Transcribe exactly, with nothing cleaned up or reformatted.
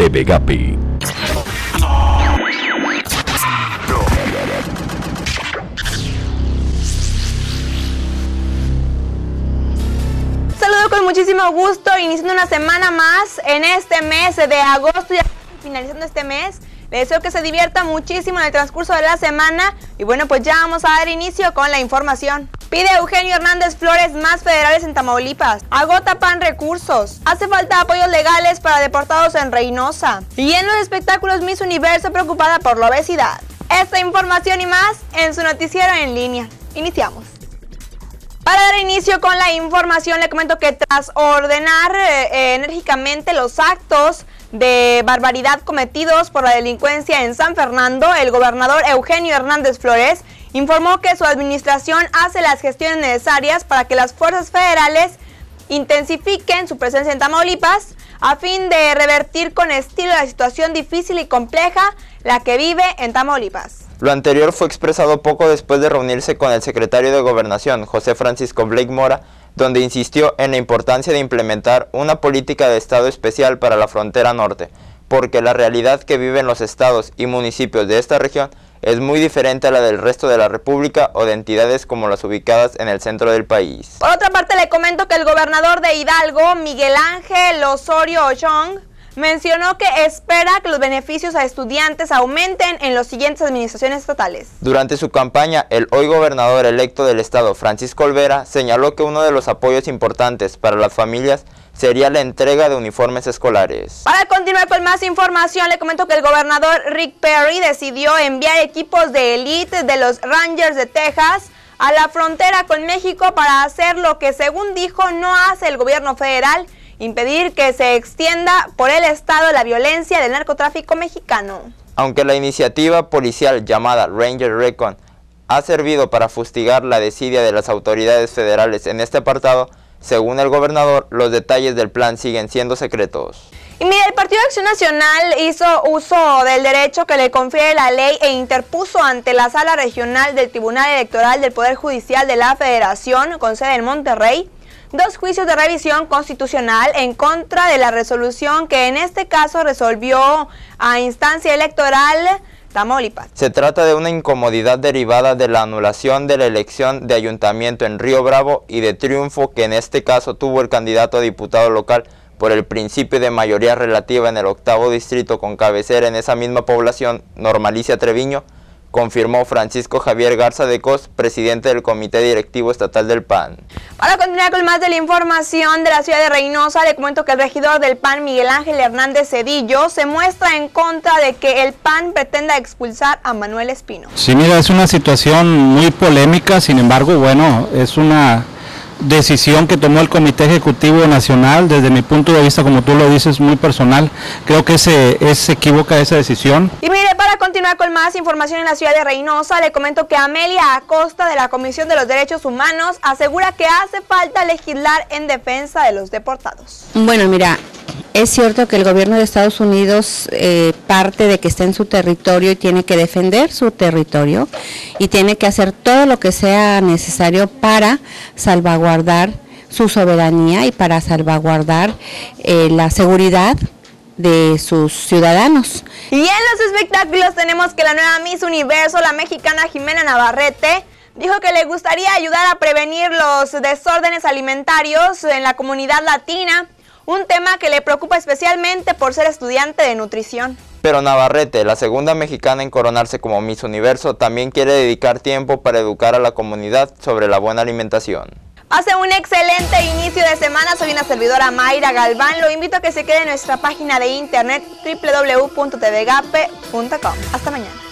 T V Gapi. Saludo con muchísimo gusto, iniciando una semana más en este mes de agosto, ya finalizando este mes. Les deseo que se divierta muchísimo en el transcurso de la semana y bueno, pues ya vamos a dar inicio con la información. Pide Eugenio Hernández Flores más federales en Tamaulipas. Agota P A N recursos. Hace falta apoyos legales para deportados en Reynosa. Y en los espectáculos, Miss Universo preocupada por la obesidad. Esta información y más en su noticiero en línea. Iniciamos. Para dar inicio con la información, le comento que tras ordenar eh, enérgicamente los actos de barbaridad cometidos por la delincuencia en San Fernando, el gobernador Eugenio Hernández Flores informó que su administración hace las gestiones necesarias para que las fuerzas federales intensifiquen su presencia en Tamaulipas a fin de revertir con estilo la situación difícil y compleja la que vive en Tamaulipas. Lo anterior fue expresado poco después de reunirse con el secretario de Gobernación, José Francisco Blake Mora, donde insistió en la importancia de implementar una política de estado especial para la frontera norte, porque la realidad que viven los estados y municipios de esta región es muy diferente a la del resto de la República o de entidades como las ubicadas en el centro del país. Por otra parte, le comento que el gobernador de Hidalgo, Miguel Ángel Osorio Chong, mencionó que espera que los beneficios a estudiantes aumenten en las siguientes administraciones estatales. Durante su campaña, el hoy gobernador electo del estado, Francisco Olvera, señaló que uno de los apoyos importantes para las familias sería la entrega de uniformes escolares. Para continuar con más información, le comento que el gobernador Rick Perry decidió enviar equipos de élite de los Rangers de Texas a la frontera con México para hacer lo que, según dijo, no hace el gobierno federal: impedir que se extienda por el estado la violencia del narcotráfico mexicano. Aunque la iniciativa policial llamada Ranger Recon ha servido para fustigar la desidia de las autoridades federales en este apartado, según el gobernador, los detalles del plan siguen siendo secretos. Y mire, el Partido Acción Nacional hizo uso del derecho que le confiere la ley e interpuso ante la Sala Regional del Tribunal Electoral del Poder Judicial de la Federación, con sede en Monterrey, dos juicios de revisión constitucional en contra de la resolución que en este caso resolvió a instancia electoral Tamaulipas. Se trata de una incomodidad derivada de la anulación de la elección de ayuntamiento en Río Bravo y de triunfo que en este caso tuvo el candidato a diputado local por el principio de mayoría relativa en el octavo distrito con cabecera en esa misma población, Normalicia Treviño, confirmó Francisco Javier Garza de Cos, presidente del Comité Directivo Estatal del P A N. Para continuar con más de la información de la ciudad de Reynosa, le comento que el regidor del P A N, Miguel Ángel Hernández Cedillo, se muestra en contra de que el P A N pretenda expulsar a Manuel Espino. Sí, mira, es una situación muy polémica, sin embargo, bueno, es una decisión que tomó el Comité Ejecutivo Nacional. Desde mi punto de vista, como tú lo dices, muy personal. Creo que se, es, se equivoca esa decisión. Y mire, para continuar con más información en la ciudad de Reynosa, le comento que Amelia Acosta, de la Comisión de los Derechos Humanos, asegura que hace falta legislar en defensa de los deportados. Bueno, mira, es cierto que el gobierno de Estados Unidos eh, parte de que está en su territorio y tiene que defender su territorio y tiene que hacer todo lo que sea necesario para salvaguardar su soberanía y para salvaguardar eh, la seguridad de sus ciudadanos. Y en los espectáculos tenemos que la nueva Miss Universo, la mexicana Jimena Navarrete, dijo que le gustaría ayudar a prevenir los desórdenes alimentarios en la comunidad latina, un tema que le preocupa especialmente por ser estudiante de nutrición. Pero Navarrete, la segunda mexicana en coronarse como Miss Universo, también quiere dedicar tiempo para educar a la comunidad sobre la buena alimentación. Hace un excelente inicio de semana, soy una servidora Mayra Galván, lo invito a que se quede en nuestra página de internet doble u doble u doble u punto t v gape punto com. Hasta mañana.